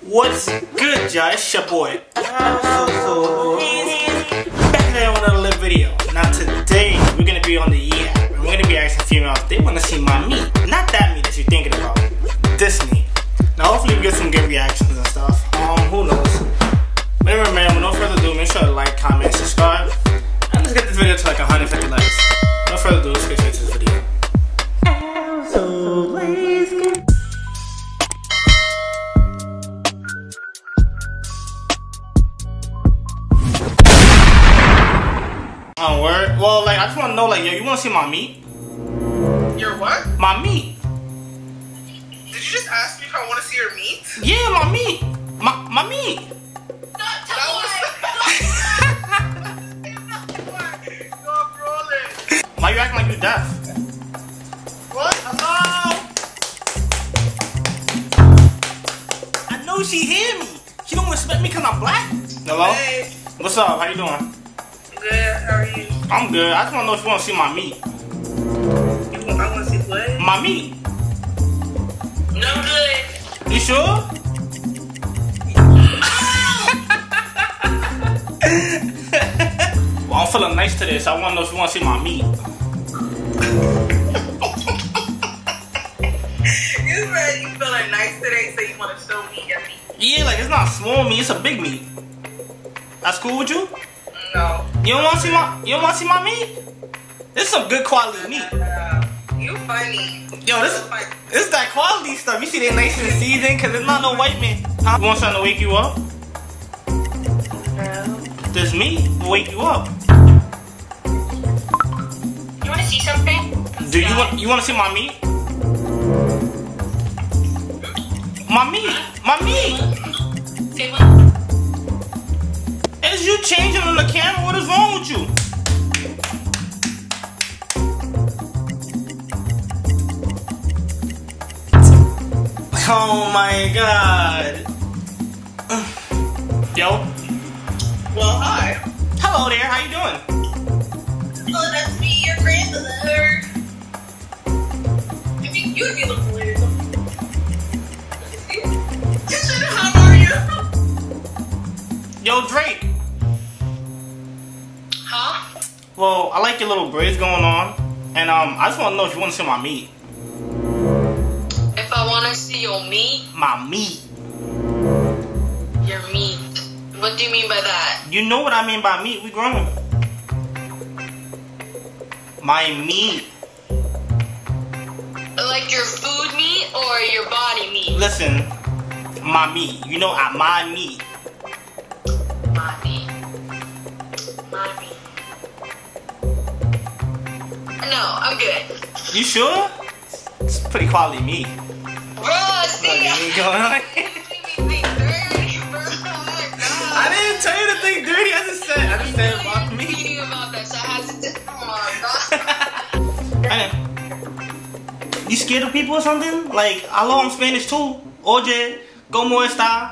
What's good, y'all? It's your boy. Back today with another video. Now today we're gonna be on the yeeapp and we're gonna be asking females if they wanna see my meat. Not that meat that you're thinking about. This meat. Now hopefully we get some good reactions and stuff. Who knows? But anyway, man, with no further ado, make sure to like, comment, subscribe. And let's get this video to like 150 likes. No further ado, let's get straight to this video. SoLightSkin. Oh, word? Well, like, I just want to know, like, yo, you want to see my meat? Your what? My meat. Did you just ask me if I want to see your meat? Yeah, my meat. My meat. Why you acting like you deaf? What? Hello? I know she hear me. She don't respect me because I'm black. Hello? Hey. What's up? How you doing? Good. How are you? I'm good. I just want to know if you want to see my meat. I want to see what? My meat. No, I'm good. You sure? Well, I'm feeling nice today, so I want to know if you want to see my meat. You feeling nice today, so you want to show me your meat? Yeah, like it's not small meat, it's a big meat. That's cool with you? No. You don't want to see my meat? This is some good quality meat. You funny. Yo, this is that quality stuff. You see they nice and seasoned because it's not no white meat. Huh? You want something to wake you up? No. This meat will wake you up. You want to see something? Do you want to see my meat? My meat. Say what? Is you changing on the camera? What is wrong with you? Oh my god. Yo. Well, hi. Hello there. How you doing? Oh, that's me, your grandmother. I mean, you would be looking weird. How are you? Yo, Drake. Huh? Well, I like your little braids going on, and I just want to know if you want to see my meat. If I want to see your meat? My meat. Your meat. What do you mean by that? You know what I mean by meat. We grown. My meat. Like your food meat or your body meat? Listen, my meat. You know, my meat. My meat. My meat. No, I'm good. You sure? It's pretty quality meat. Bro, see? I didn't tell you to think dirty. I just said about me. About that, so I had to You scared of people or something? Like, hello, I'm Spanish too. Oye, ¿cómo está?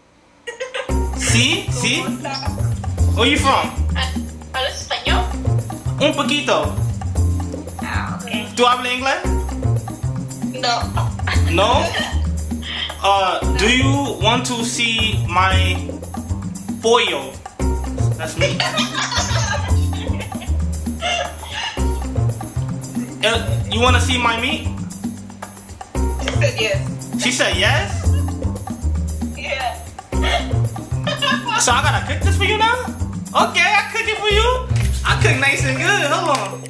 See? Where you from? ¿Hablas español? Un poquito. Ah, okay. ¿Tú hablas inglés? No. No? Do you want to see my pollo? That's me. You want to see my meat? She said yes. She said yes? Yeah. So I gotta cook this for you now? Okay, I cook it for you. I cook nice and good. Hold on.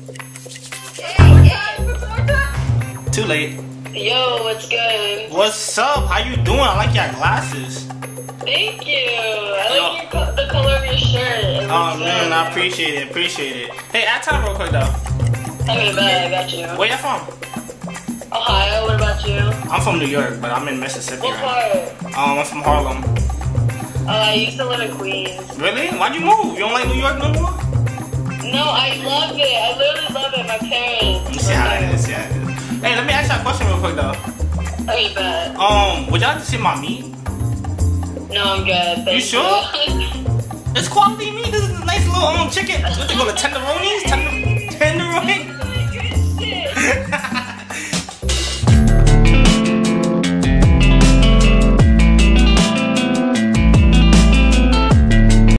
Hey. Too late. Yo, what's good? What's up? How you doing? I like your glasses. Thank you. I like the color of your shirt. Oh man, I appreciate it. Hey, add time real quick though. Okay, bye. I got you. Where you from? Ohio. What about you? I'm from New York, but I'm in Mississippi. What right? part? I'm from Harlem. I used to live in Queens. Really? Why'd you move? You don't like New York no more? No, I love it. I literally love it. My parents. You see how it is, yeah. Hey, let me ask you a question real quick though. Okay, bad. Would y'all like to see my meat? No, I'm good. Thank You sure? It's quality meat. This is a nice little chicken. What they call it? Tenderoni? Good shit.